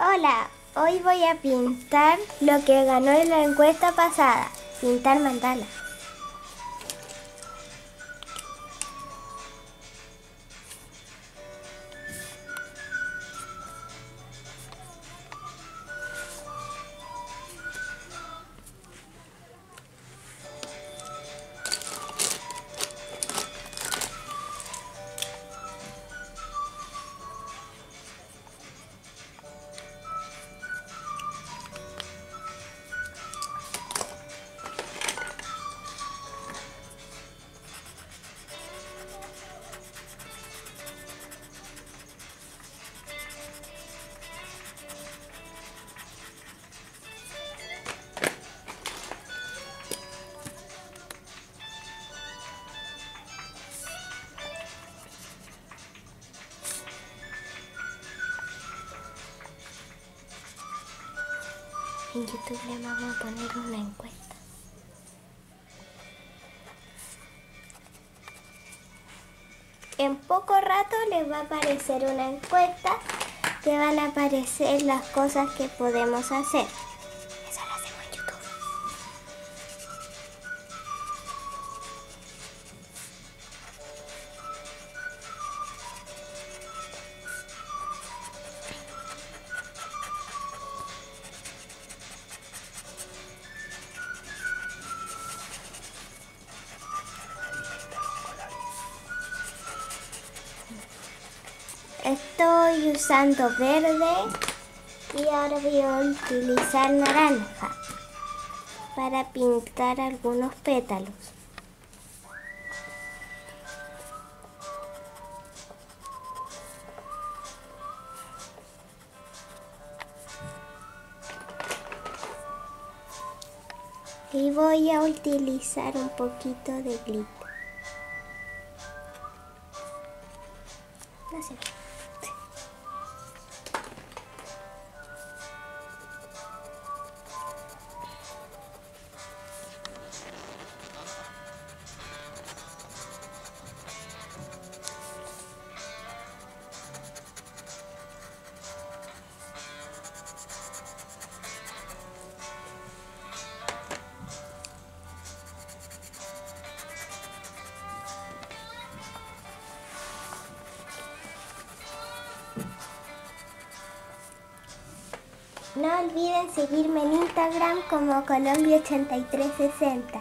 Hola, hoy voy a pintar lo que ganó en la encuesta pasada, pintar mandala. En YouTube le vamos a poner una encuesta. En poco rato les va a aparecer una encuesta que van a aparecer las cosas que podemos hacer. Eso lo hacemos en YouTube. Estoy usando verde y ahora voy a utilizar naranja para pintar algunos pétalos. Y voy a utilizar un poquito de glitter. No sé. No olviden seguirme en Instagram como Colombia8360.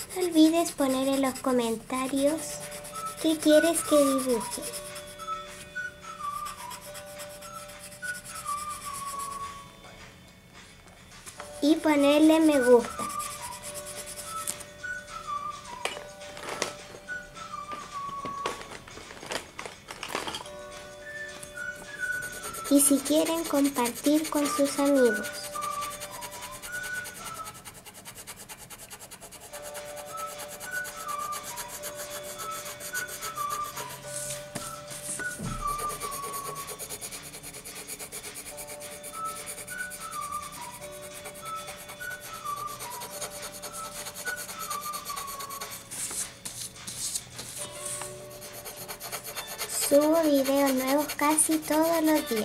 No olvides poner en los comentarios qué quieres que dibuje. Y ponerle me gusta. Y si quieren compartir con sus amigos. Subo videos nuevos casi todos los días.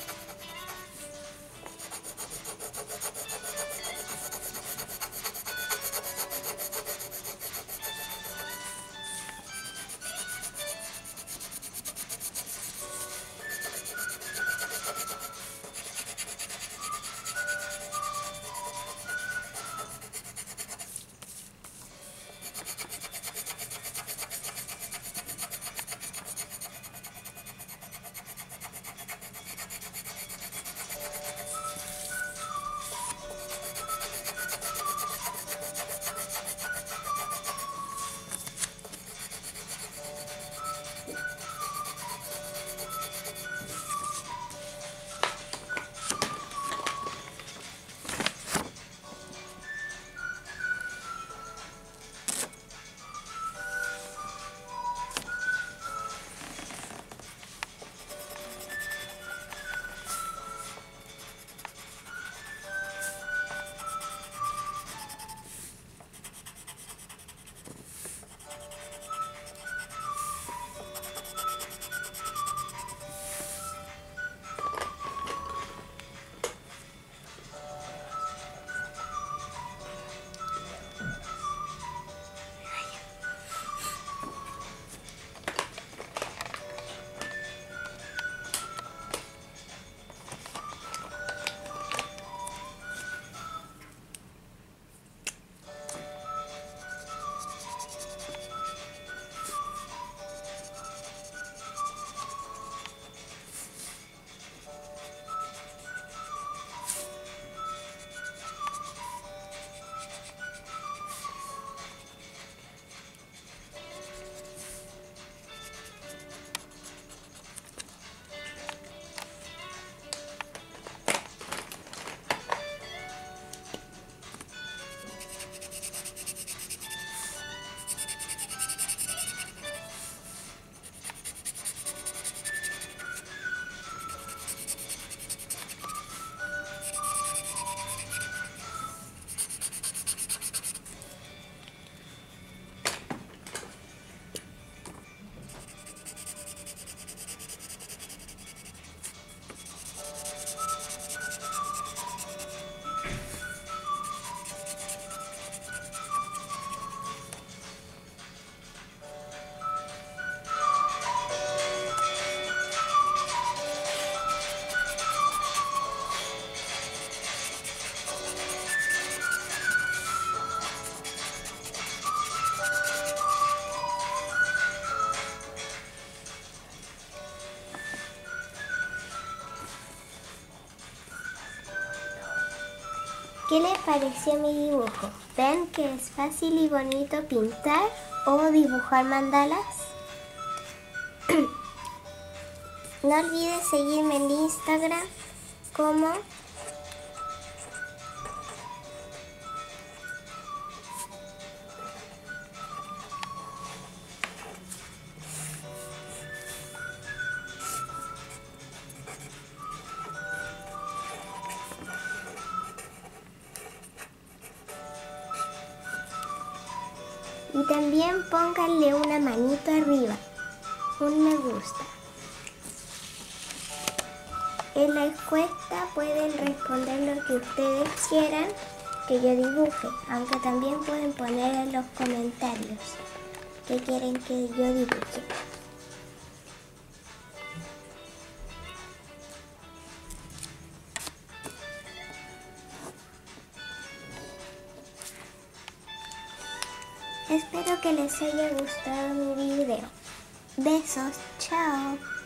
¿Qué les pareció mi dibujo? ¿Ven que es fácil y bonito pintar o dibujar mandalas? No olvides seguirme en Instagram como y también pónganle una manito arriba, un me gusta. En la encuesta pueden responder lo que ustedes quieran que yo dibuje, aunque también pueden poner en los comentarios qué quieren que yo dibuje. Espero que les haya gustado mi video. Besos, chao.